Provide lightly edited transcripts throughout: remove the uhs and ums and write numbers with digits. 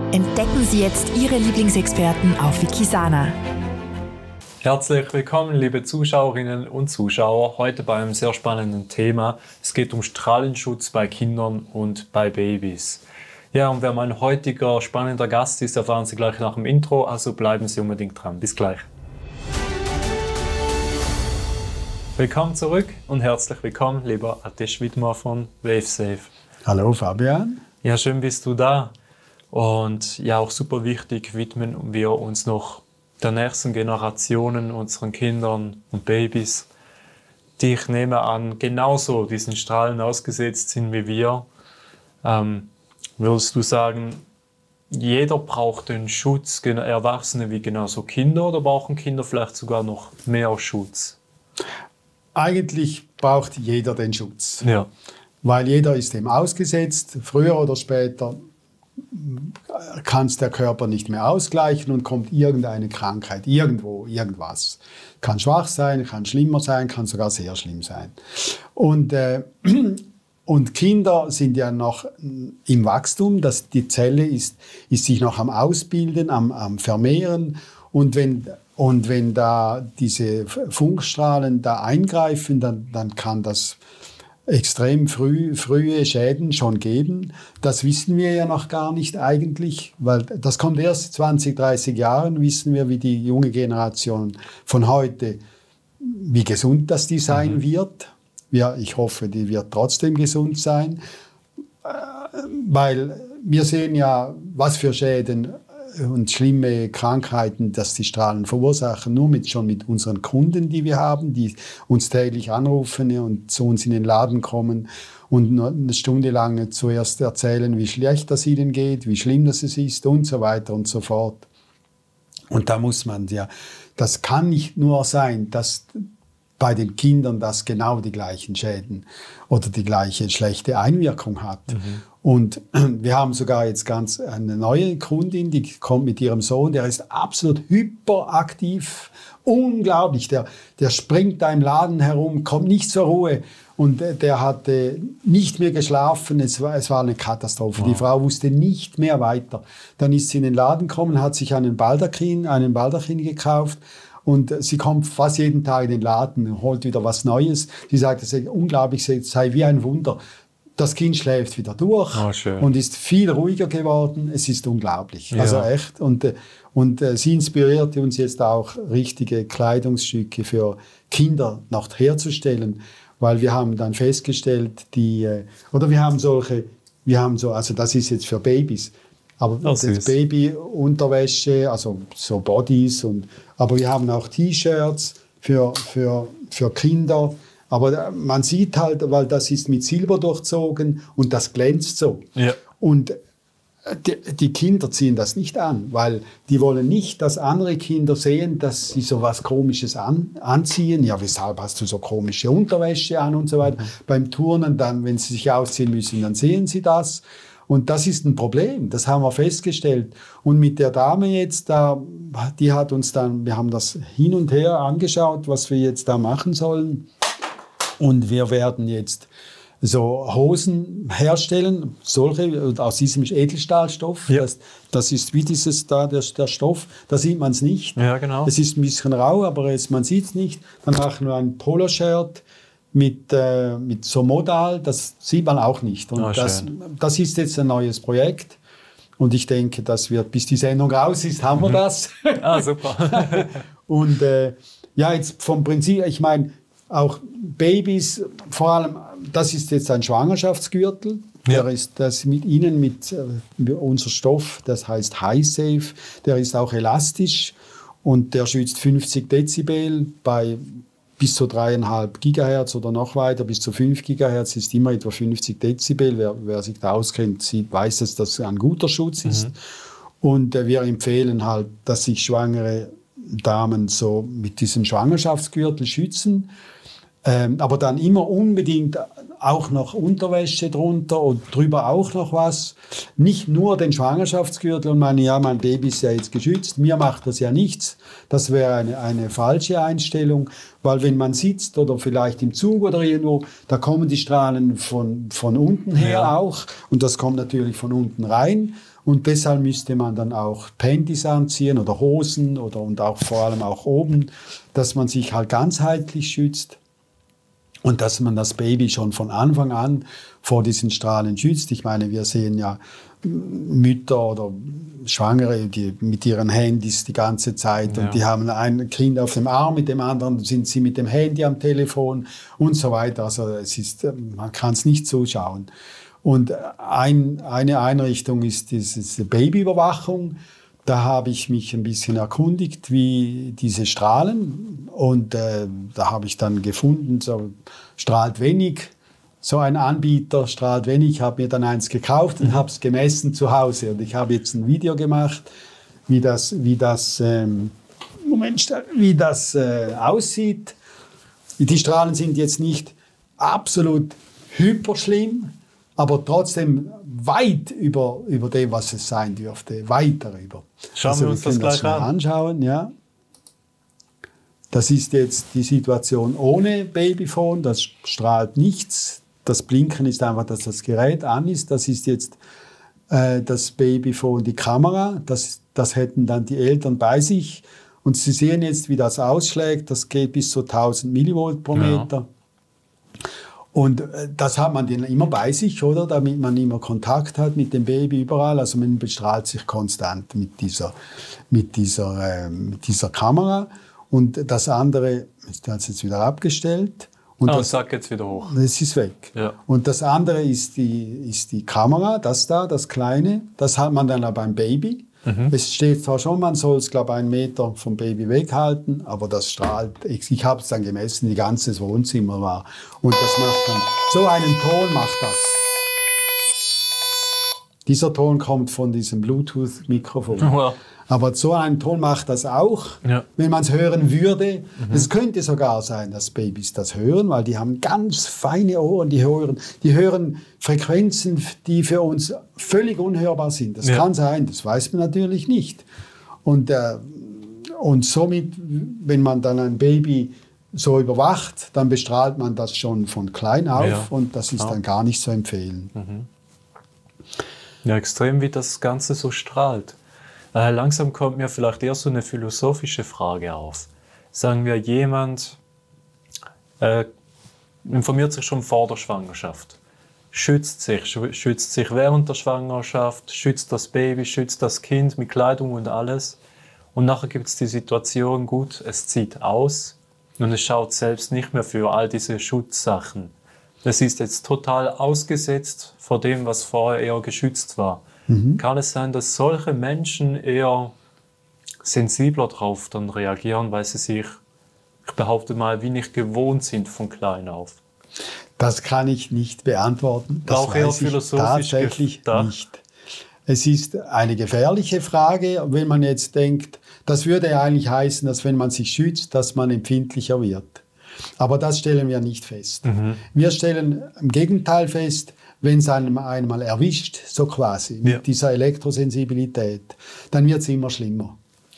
Entdecken Sie jetzt Ihre Lieblingsexperten auf Wikisana. Herzlich willkommen, liebe Zuschauerinnen und Zuschauer, heute bei einem sehr spannenden Thema. Es geht um Strahlenschutz bei Kindern und bei Babys. Ja, und wer mein heutiger spannender Gast ist, erfahren Sie gleich nach dem Intro, also bleiben Sie unbedingt dran. Bis gleich. Willkommen zurück und herzlich willkommen, lieber Atesh Widmer von WaveSafe. Hallo Fabian. Ja, schön bist du da. Und ja, auch super wichtig, widmen wir uns noch der nächsten Generationen, unseren Kindern und Babys, die, ich nehme an, genauso diesen Strahlen ausgesetzt sind wie wir. Würdest du sagen, jeder braucht den Schutz, Erwachsene wie genauso Kinder, oder brauchen Kinder vielleicht sogar noch mehr Schutz? Eigentlich braucht jeder den Schutz, ja. Weil jeder ist dem ausgesetzt. Früher oder später kann es der Körper nicht mehr ausgleichen und kommt irgendeine Krankheit, irgendwo, irgendwas. Kann schwach sein, kann schlimmer sein, kann sogar sehr schlimm sein. Und Kinder sind ja noch im Wachstum, die Zelle ist sich noch am Ausbilden, am Vermehren. Und wenn da diese Funkstrahlen da eingreifen, dann kann das extrem frühe Schäden schon geben. Das wissen wir ja noch gar nicht eigentlich, weil das kommt erst 20, 30 Jahren, wissen wir, wie die junge Generation von heute, wie gesund das die sein wird. Ja, ich hoffe, die wird trotzdem gesund sein, weil wir sehen ja, was für Schäden und schlimme Krankheiten, dass die Strahlen verursachen, schon mit unseren Kunden, die wir haben, die uns täglich anrufen und zu uns in den Laden kommen und nur eine Stunde lang zuerst erzählen, wie schlecht das ihnen geht, wie schlimm das ist und so weiter und so fort. Und da muss man das kann nicht nur sein, dass bei den Kindern das genau die gleichen Schäden oder die gleiche schlechte Einwirkung hat. Und wir haben sogar jetzt eine neue Kundin, die kommt mit ihrem Sohn, der ist absolut hyperaktiv, unglaublich. Der springt da im Laden herum, kommt nicht zur Ruhe. Und der hatte nicht mehr geschlafen, es war eine Katastrophe. Wow. Die Frau wusste nicht mehr weiter. Dann ist sie in den Laden gekommen, hat sich einen Baldachin gekauft. Und sie kommt fast jeden Tag in den Laden, holt wieder was Neues. Sie sagt, es sei unglaublich, es sei wie ein Wunder. Das Kind schläft wieder durch und ist viel ruhiger geworden. Es ist unglaublich, also echt. Und sie inspirierte uns jetzt auch, richtige Kleidungsstücke für Kinder noch herzustellen, weil wir haben dann festgestellt, also das ist jetzt für Babys, aber das Babyunterwäsche, also so Bodies aber wir haben auch T-Shirts für Kinder. Aber man sieht halt, weil das ist mit Silber durchzogen und das glänzt so. Ja. Und die Kinder ziehen das nicht an, weil die wollen nicht, dass andere Kinder sehen, dass sie so was Komisches anziehen. Ja, weshalb hast du so komische Unterwäsche an und so weiter. Beim Turnen dann, wenn sie sich ausziehen müssen, dann sehen sie das. Und das ist ein Problem, das haben wir festgestellt. Und mit der Dame jetzt da, die hat uns dann, wir haben das hin und her angeschaut, was wir jetzt da machen sollen. Und wir werden jetzt so Hosen herstellen, solche aus diesem Edelstahlstoff. Ja. Das ist wie dieses da, der Stoff, da sieht man es nicht. Ja, genau. Es ist ein bisschen rau, aber man sieht es nicht. Dann machen wir ein Poloshirt mit so Modal, das sieht man auch nicht. Und das ist jetzt ein neues Projekt. Und ich denke, das wird, bis die Sendung raus ist, haben wir das. Ah, super. Und jetzt vom Prinzip, ich meine, auch Babys, vor allem, das ist jetzt ein Schwangerschaftsgürtel. Ja. Der ist das mit unser Stoff, das heißt HiSafe, der ist auch elastisch und der schützt 50 Dezibel bei bis zu 3,5 Gigahertz oder noch weiter, bis zu 5 Gigahertz ist immer etwa 50 Dezibel. Wer sich da auskennt, weiß, dass das ein guter Schutz ist. Und wir empfehlen halt, dass sich schwangere Damen so mit diesem Schwangerschaftsgürtel schützen. Aber dann immer unbedingt auch noch Unterwäsche drunter und drüber auch noch was. Nicht nur den Schwangerschaftsgürtel und mein Baby ist ja jetzt geschützt, mir macht das ja nichts. Das wäre eine falsche Einstellung, weil wenn man sitzt oder vielleicht im Zug oder irgendwo, da kommen die Strahlen von unten her auch und das kommt natürlich von unten rein. Und deshalb müsste man dann auch Panties anziehen oder Hosen und auch vor allem auch oben, dass man sich halt ganzheitlich schützt und dass man das Baby schon von Anfang an vor diesen Strahlen schützt. Ich meine, wir sehen ja Mütter oder Schwangere, die mit ihren Handys die ganze Zeit und die haben ein Kind auf dem Arm, mit dem anderen sind sie mit dem Handy am Telefon und so weiter. Also man kann es nicht zuschauen. Und eine Einrichtung ist diese Babyüberwachung. Da habe ich mich ein bisschen erkundigt, wie diese strahlen. Und da habe ich dann gefunden, so strahlt wenig. So ein Anbieter strahlt wenig. Ich habe mir dann eins gekauft und habe es gemessen zu Hause. Und ich habe jetzt ein Video gemacht, wie das aussieht. Die Strahlen sind jetzt nicht absolut hyperschlimm, aber trotzdem weit über dem, was es sein dürfte. Weit darüber. Schauen wir uns das gleich an. Anschauen, ja. Das ist jetzt die Situation ohne Babyphone. Das strahlt nichts. Das Blinken ist einfach, dass das Gerät an ist. Das ist jetzt das Babyphone, die Kamera. Das hätten dann die Eltern bei sich. Und Sie sehen jetzt, wie das ausschlägt. Das geht bis zu 1000 Millivolt pro Meter. Ja. Und das hat man dann immer bei sich, oder? Damit man immer Kontakt hat mit dem Baby überall. Also man bestrahlt sich konstant mit dieser Kamera. Und das andere, ist jetzt wieder abgestellt. Und das sagt jetzt wieder hoch. Das ist weg. Ja. Und das andere ist die Kamera, das Kleine. Das hat man dann auch beim Baby. Es steht zwar schon, man soll es, glaube ich, 1 Meter vom Baby weghalten, aber das strahlt. Ich habe es dann gemessen, die ganze Wohnzimmer war. Und das macht dann, so einen Ton macht das. Dieser Ton kommt von diesem Bluetooth-Mikrofon. Wow. Aber so einen Ton macht das auch, wenn man es hören würde. Es könnte sogar sein, dass Babys das hören, weil die haben ganz feine Ohren, die hören Frequenzen, die für uns völlig unhörbar sind. Das kann sein, das weiß man natürlich nicht. Und somit, wenn man dann ein Baby so überwacht, dann bestrahlt man das schon von klein auf und das ist dann gar nicht zu empfehlen. Ja, extrem, wie das Ganze so strahlt. Langsam kommt mir vielleicht eher so eine philosophische Frage auf. Sagen wir, jemand informiert sich schon vor der Schwangerschaft, schützt sich während der Schwangerschaft, schützt das Baby, schützt das Kind mit Kleidung und alles. Und nachher gibt es die Situation, gut, es zieht aus und es schaut selbst nicht mehr für all diese Schutzsachen. Es ist jetzt total ausgesetzt vor dem, was vorher eher geschützt war. Kann es sein, dass solche Menschen eher sensibler drauf dann reagieren, weil sie sich, ich behaupte mal, wenig gewohnt sind von klein auf? Das kann ich nicht beantworten. Das auch eher weiß ich philosophisch tatsächlich nicht. Es ist eine gefährliche Frage, wenn man jetzt denkt, das würde eigentlich heißen, dass wenn man sich schützt, dass man empfindlicher wird. Aber das stellen wir nicht fest. Wir stellen im Gegenteil fest, wenn es einem einmal erwischt, so quasi, mit dieser Elektrosensibilität, dann wird es immer schlimmer.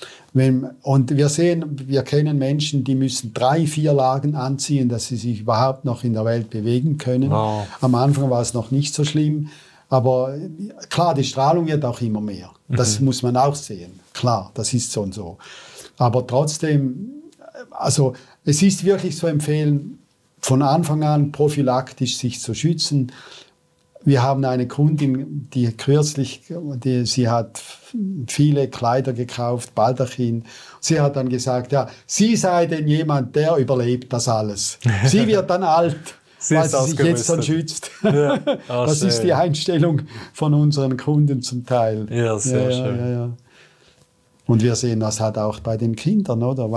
Und wir kennen Menschen, die müssen 3, 4 Lagen anziehen, dass sie sich überhaupt noch in der Welt bewegen können. Wow. Am Anfang war es noch nicht so schlimm, aber klar, die Strahlung wird auch immer mehr. Das muss man auch sehen. Klar, das ist so und so. Aber trotzdem, also es ist wirklich zu empfehlen, von Anfang an prophylaktisch sich zu schützen. Wir haben eine Kundin, die kürzlich, sie hat viele Kleider gekauft, Baldachin. Sie hat dann gesagt, ja, sie sei denn jemand, der überlebt das alles. Sie wird dann alt, weil sie sich jetzt dann schützt. Ja. Oh, das ist die Einstellung von unseren Kunden zum Teil. Ja, sehr schön. Ja. Und wir sehen das halt auch bei den Kindern, oder?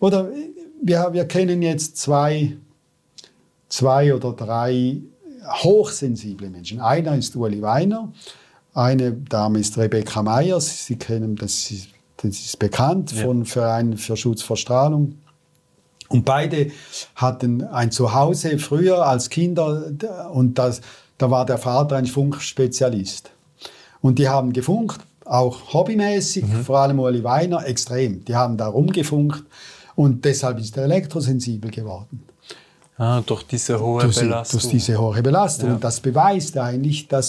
Wir kennen jetzt zwei oder drei hochsensible Menschen. Einer ist Ueli Weiner, eine Dame ist Rebecca Meyers. Sie kennen, das ist bekannt vom Verein für Schutz vor Strahlung. Und beide hatten ein Zuhause früher als Kinder und da war der Vater ein Funkspezialist. Und die haben gefunkt, auch hobbymäßig, vor allem Ueli Weiner, extrem. Die haben da rumgefunkt und deshalb ist er elektrosensibel geworden. Durch diese hohe Belastung. Durch diese hohe Belastung. Ja. Und das beweist eigentlich, dass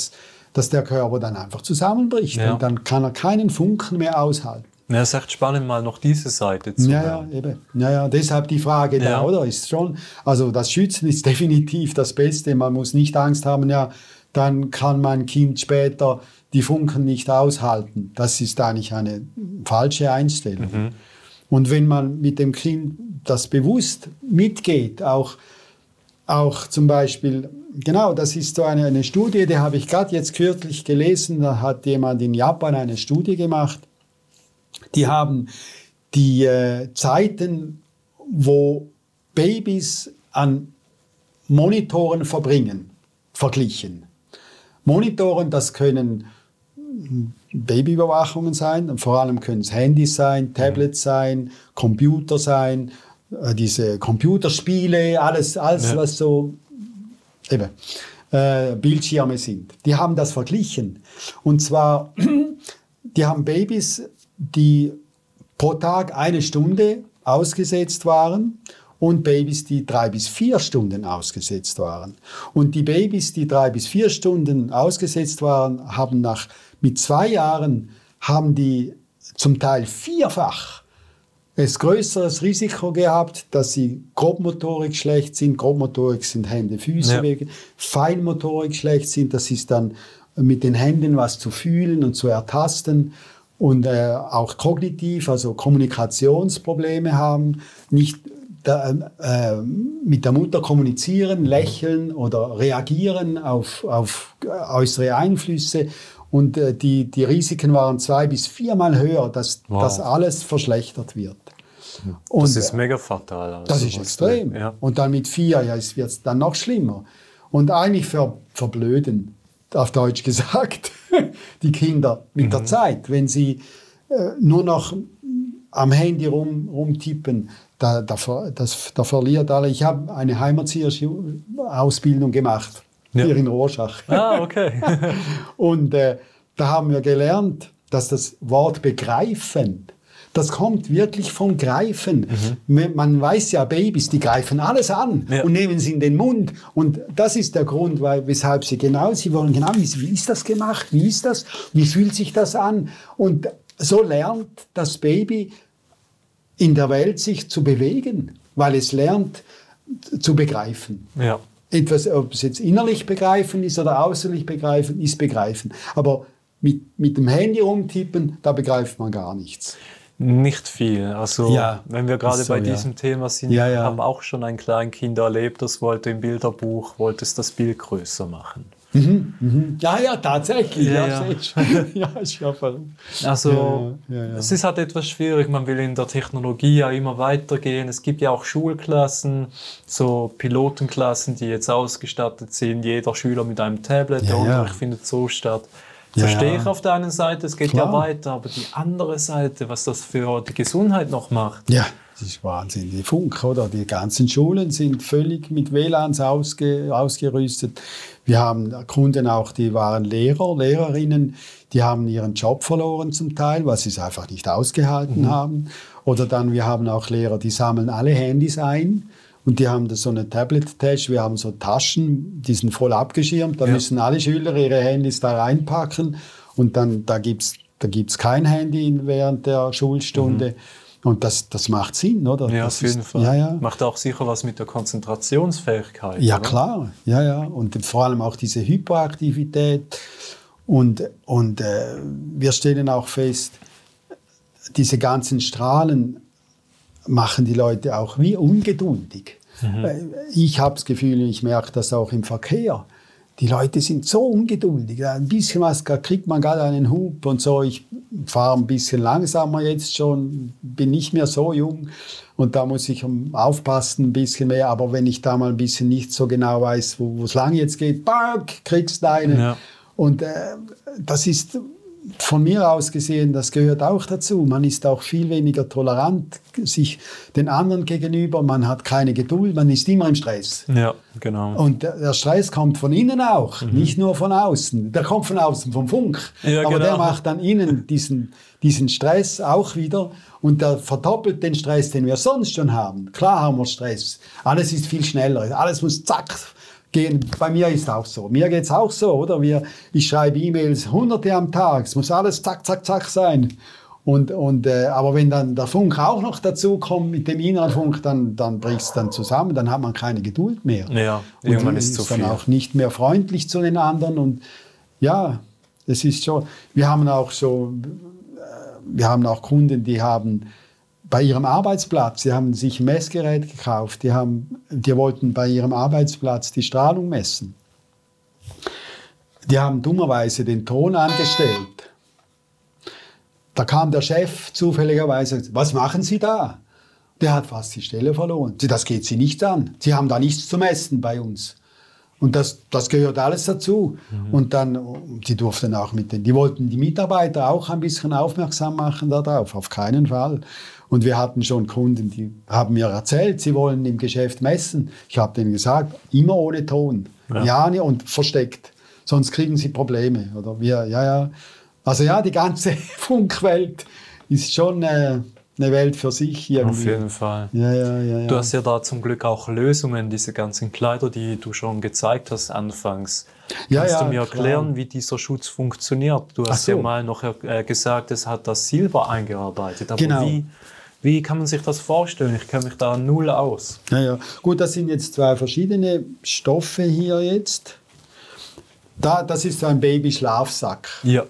dass der Körper dann einfach zusammenbricht. Ja. Und dann kann er keinen Funken mehr aushalten. Ja, es ist echt spannend, mal noch diese Seite zu hören. Eben. Ja, deshalb die Frage da, oder? Ist schon, also das Schützen ist definitiv das Beste. Man muss nicht Angst haben, ja, dann kann mein Kind später die Funken nicht aushalten. Das ist eigentlich eine falsche Einstellung. Mhm. Und wenn man mit dem Kind das bewusst mitgeht, auch zum Beispiel, genau, das ist so eine Studie, die habe ich gerade jetzt kürzlich gelesen, da hat jemand in Japan eine Studie gemacht. Die haben die Zeiten, wo Babys an Monitoren verbringen, verglichen. Monitoren, das können Babyüberwachungen sein, vor allem können es Handys sein, Tablets sein, Computer sein, diese Computerspiele, alles was so eben, Bildschirme sind. Die haben das verglichen. Und zwar, die haben Babys, die pro Tag 1 Stunde ausgesetzt waren und Babys, die 3 bis 4 Stunden ausgesetzt waren. Und die Babys, die 3 bis 4 Stunden ausgesetzt waren, haben mit 2 Jahren haben die zum Teil 4-fach ein größeres Risiko gehabt, dass sie Grobmotorik schlecht sind. Grobmotorik sind Hände, Füße, Wege. Feinmotorik schlecht sind, das ist dann mit den Händen was zu fühlen und zu ertasten. Und auch kognitiv, also Kommunikationsprobleme haben, nicht mit der Mutter kommunizieren, lächeln oder reagieren auf äußere Einflüsse. Und die Risiken waren 2- bis 4-mal höher, dass das alles verschlechtert wird. Und das ist mega fatal. Also das ist extrem. Ja. Und dann mit 4 wird es dann noch schlimmer. Und eigentlich verblöden, auf Deutsch gesagt, die Kinder mit der Zeit. Wenn sie nur noch am Handy rumtippen, da verliert alle. Ich habe eine Heimatzieher-Ausbildung gemacht, hier in Rorschach. Ah, okay. Und da haben wir gelernt, dass das Wort begreifen, das kommt wirklich vom Greifen. Man weiß ja, Babys, die greifen alles an und nehmen es in den Mund. Und das ist der Grund, weshalb sie wollen genau wissen, wie ist das gemacht, wie ist das, wie fühlt sich das an. Und so lernt das Baby in der Welt sich zu bewegen, weil es lernt zu begreifen. Ja. Etwas, ob es jetzt innerlich begreifen ist oder äußerlich begreifen, ist begreifen. Aber mit dem Handy rumtippen, da begreift man gar nichts. Nicht viel. Also wenn wir gerade bei diesem Thema sind, haben auch schon ein Kleinkind erlebt, das wollte im Bilderbuch, es das Bild größer machen. Ja, tatsächlich. Ist ja verrückt. Also es ist halt etwas schwierig, man will in der Technologie ja immer weitergehen. Es gibt ja auch Schulklassen, so Pilotenklassen, die jetzt ausgestattet sind, jeder Schüler mit einem Tablet, der Unterricht findet so statt. Verstehe ich auf der einen Seite, es geht ja weiter, aber die andere Seite, was das für die Gesundheit noch macht. Ja, das ist Wahnsinn. Die Funk, oder? Die ganzen Schulen sind völlig mit WLANs ausgerüstet. Wir haben Kunden auch, die waren Lehrerinnen, die haben ihren Job verloren zum Teil, weil sie es einfach nicht ausgehalten haben. Oder dann, wir haben auch Lehrer, die sammeln alle Handys ein. Und die haben so eine Tablet-Tasche, wir haben so Taschen, die sind voll abgeschirmt, da müssen alle Schüler ihre Handys da reinpacken und dann da gibt's kein Handy während der Schulstunde. Und das macht Sinn, oder? Ja, das auf jeden Fall. Macht auch sicher was mit der Konzentrationsfähigkeit. Ja, oder? Klar. Ja. Und vor allem auch diese Hyperaktivität. Und wir stellen auch fest, diese ganzen Strahlen machen die Leute auch wie ungeduldig. Ich habe das Gefühl, ich merke das auch im Verkehr. Die Leute sind so ungeduldig. Ein bisschen was kriegt man gerade einen Hub und so. Ich fahre ein bisschen langsamer jetzt schon, bin nicht mehr so jung und da muss ich aufpassen ein bisschen mehr. Aber wenn ich da mal ein bisschen nicht so genau weiß, wo es lang jetzt geht, kriegst du eine. Ja. Und das ist von mir aus gesehen, das gehört auch dazu. Man ist auch viel weniger tolerant sich den anderen gegenüber. Man hat keine Geduld, man ist immer im Stress. Ja, genau. Und der Stress kommt von innen auch, nicht nur von außen. Der kommt von außen, vom Funk. Ja, aber der macht dann innen diesen Stress auch wieder und der verdoppelt den Stress, den wir sonst schon haben. Klar haben wir Stress. Alles ist viel schneller. Alles muss zack, Bei mir ist es auch so. Mir geht es auch so, oder? Ich schreibe E-Mails hunderte am Tag. Es muss alles zack, zack, zack sein. Aber wenn dann der Funk auch noch dazu kommt mit dem inneren Funk, dann bricht es dann zusammen. Dann hat man keine Geduld mehr. Ja, irgendwann ist zu viel. Dann auch nicht mehr freundlich zu den anderen. Und ja, das ist schon. Wir haben auch Kunden, die haben bei ihrem Arbeitsplatz, die haben sich ein Messgerät gekauft, die wollten bei ihrem Arbeitsplatz die Strahlung messen. Die haben dummerweise den Ton angestellt. Da kam der Chef zufälligerweise und sagte, was machen Sie da? Der hat fast die Stelle verloren. Das geht Sie nicht an. Sie haben da nichts zu messen bei uns. Und das gehört alles dazu. Und dann, die durften auch die wollten die Mitarbeiter auch ein bisschen aufmerksam machen darauf, auf keinen Fall. Und wir hatten schon Kunden, die haben mir erzählt, sie wollen im Geschäft messen. Ich habe denen gesagt, immer ohne Ton. Ja, und versteckt. Sonst kriegen sie Probleme. Oder Also ja, die ganze Funkwelt ist schon eine Welt für sich irgendwie. Auf jeden Fall. Ja. Du hast ja da zum Glück auch Lösungen, diese ganzen Kleider, die du schon gezeigt hast anfangs. Kannst du mir erklären, wie dieser Schutz funktioniert? Du hast ja mal noch gesagt, es hat das Silber eingearbeitet. Aber genau. Wie kann man sich das vorstellen? Ich kenne mich da null aus. Ja. Gut, das sind jetzt zwei verschiedene Stoffe hier jetzt. Das ist so ein Babyschlafsack. Ja.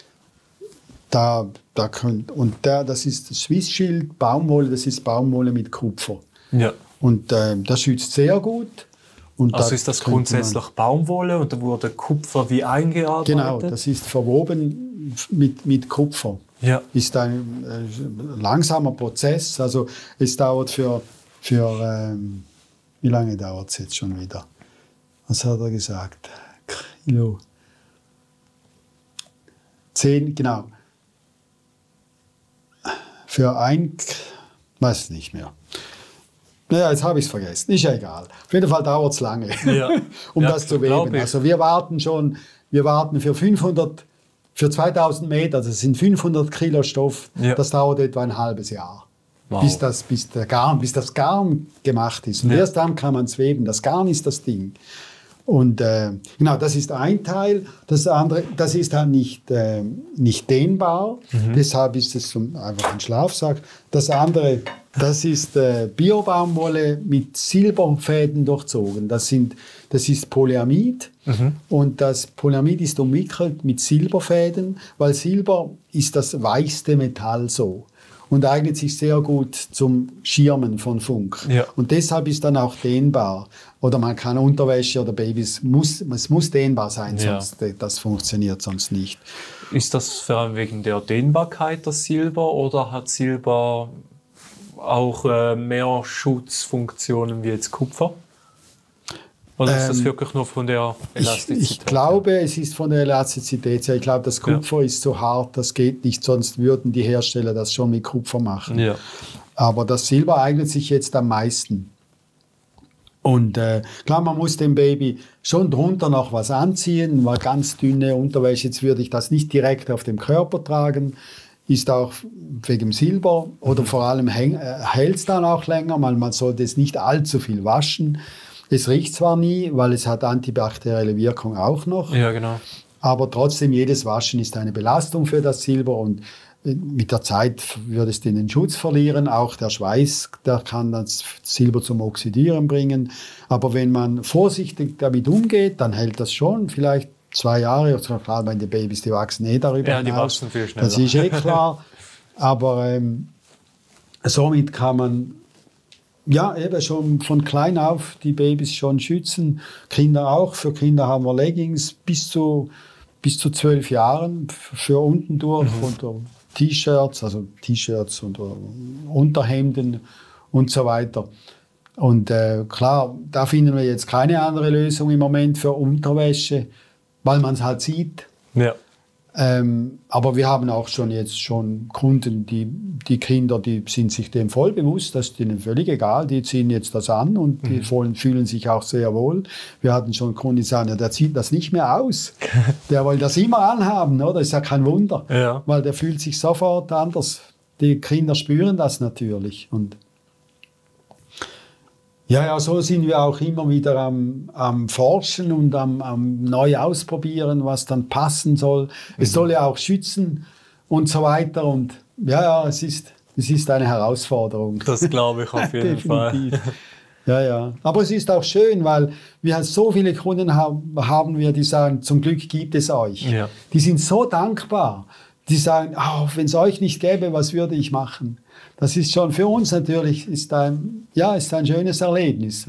Das ist das Swiss Shield Baumwolle, das ist Baumwolle mit Kupfer. Ja. Und das schützt sehr gut. Und also ist das grundsätzlich Baumwolle und da wurde Kupfer wie eingearbeitet? Genau, das ist verwoben mit Kupfer. Ja. Ist ein langsamer Prozess. Also es dauert für wie lange dauert es jetzt schon wieder? Was hat er gesagt? Kilo. 10, genau. Weiß es nicht mehr. Naja, jetzt habe ich es vergessen. Ist ja egal. Auf jeden Fall dauert es lange, das zu weben. Also wir warten für 2000 Meter, das sind 500 Kilo Stoff, das dauert etwa ein halbes Jahr. Wow. Bis das Garn gemacht ist. Und erst dann kann man es weben. Das Garn ist das Ding. Und genau, das ist ein Teil. Das andere, das ist halt nicht dehnbar. Deshalb ist es einfach ein Schlafsack. Das andere, das ist Biobaumwolle mit Silberfäden durchzogen. Das ist Polyamid. Und das Polyamid ist umwickelt mit Silberfäden, weil Silber ist das weichste Metall so. Und eignet sich sehr gut zum Schirmen von Funk. Ja. Und deshalb ist dann auch dehnbar. Oder man kann Unterwäsche oder Babys, es muss dehnbar sein, sonst das funktioniert sonst nicht. Ist das vor allem wegen der Dehnbarkeit das Silber oder hat Silber auch mehr Schutzfunktionen wie jetzt Kupfer? Oder ist das wirklich nur von der Elastizität? Ich glaube, es ist von der Elastizität her. Ich glaube, das Kupfer ist so hart, das geht nicht, sonst würden die Hersteller das schon mit Kupfer machen. Ja. Aber das Silber eignet sich jetzt am meisten. Und klar, man muss dem Baby schon drunter noch was anziehen, mal ganz dünne Unterwäsche. Jetzt würde ich das nicht direkt auf dem Körper tragen. Ist auch wegen Silber oder vor allem hält es dann auch länger. Man sollte es nicht allzu viel waschen. Es riecht zwar nie, weil es hat antibakterielle Wirkung auch noch. Ja, genau. Aber trotzdem, jedes Waschen ist eine Belastung für das Silber und mit der Zeit würde es den Schutz verlieren. Auch der Schweiß, der kann das Silber zum Oxidieren bringen. Aber wenn man vorsichtig damit umgeht, dann hält das schon vielleicht 2 Jahre. Gerade wenn die Babys, die wachsen darüber hinaus. Ja, die wachsen viel schneller. Das ist klar. Aber somit kann man eben schon von klein auf die Babys schon schützen. Kinder auch. Für Kinder haben wir Leggings bis zu 12 Jahren für unten durch und T-Shirts und Unterhemden und so weiter. Und klar, da finden wir jetzt keine andere Lösung im Moment für Unterwäsche, weil man es halt sieht. Ja. Aber wir haben auch schon Kunden, die Kinder, die sind sich dem voll bewusst, das ist ihnen völlig egal, die ziehen jetzt das an und die fühlen sich auch sehr wohl. Wir hatten schon Kunden, die sagen, der zieht das nicht mehr aus, der will das immer anhaben, oder? Das ist ja kein Wunder, weil der fühlt sich sofort anders. Die Kinder spüren das natürlich. Und Ja, ja, so sind wir auch immer wieder am Forschen und am neu ausprobieren, was dann passen soll. Es soll ja auch schützen und so weiter. Und ja, es ist eine Herausforderung. Das glaube ich auf jeden Fall. Ja, ja. Aber es ist auch schön, weil wir so viele Kunden haben wir, die sagen, zum Glück gibt es euch. Ja. Die sind so dankbar. Die sagen, wenn es euch nicht gäbe, was würde ich machen? Das ist schon für uns natürlich ist ein schönes Erlebnis.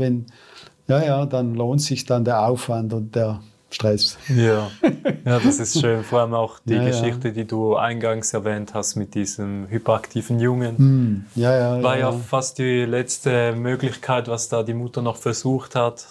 Dann lohnt sich dann der Aufwand und der Stress. Ja, das ist schön. Vor allem auch die Geschichte, die du eingangs erwähnt hast mit diesem hyperaktiven Jungen. War ja fast die letzte Möglichkeit, was da die Mutter noch versucht hat,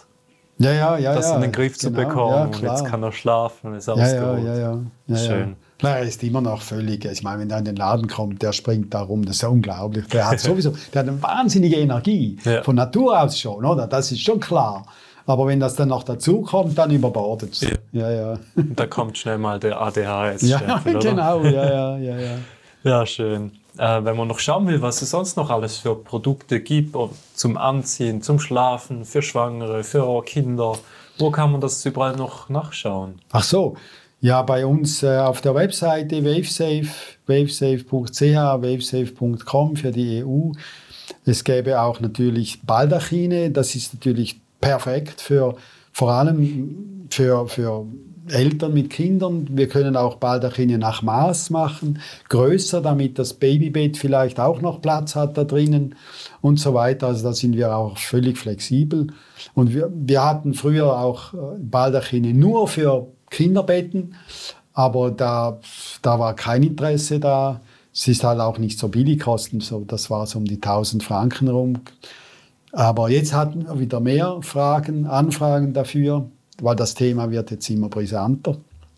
das in den Griff zu bekommen. Und jetzt kann er schlafen und ist ausgeruht. Schön. Klar, er ist immer noch völlig, ich meine, wenn er in den Laden kommt, der springt da rum, das ist ja unglaublich. Der hat eine wahnsinnige Energie, von Natur aus schon, oder? Das ist schon klar. Aber wenn das dann noch dazu kommt, dann überbordet es. Ja. Da kommt schnell mal der ADHS. Ja, genau, ja. Ja, schön. Wenn man noch schauen will, was es sonst noch alles für Produkte gibt, zum Anziehen, zum Schlafen, für Schwangere, für Kinder, wo kann man das überall noch nachschauen? Ach so. Ja, bei uns auf der Webseite wavesafe, wavesafe.ch, wavesafe.com für die EU. Es gäbe auch natürlich Baldachine, das ist natürlich perfekt vor allem für Eltern mit Kindern. Wir können auch Baldachine nach Maß machen, größer, damit das Babybett vielleicht auch noch Platz hat da drinnen und so weiter. Also da sind wir auch völlig flexibel. Und wir hatten früher auch Baldachine nur für Kinderbetten, aber da war kein Interesse da. Es ist halt auch nicht so billig kosten, so, das war so um die 1000 Franken rum. Aber jetzt hatten wir wieder mehr Anfragen dafür, weil das Thema wird jetzt immer brisanter.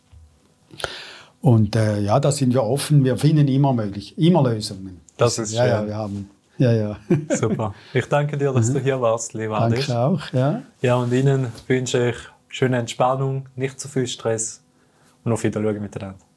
Und da sind wir offen, wir finden immer Lösungen. Das ist schön. Ja, wir haben. Ja. Super. Ich danke dir, dass du hier warst, lieber Adi. Danke auch, ja. Ja, und Ihnen wünsche ich schöne Entspannung, nicht zu viel Stress und auf Wiedersehen miteinander.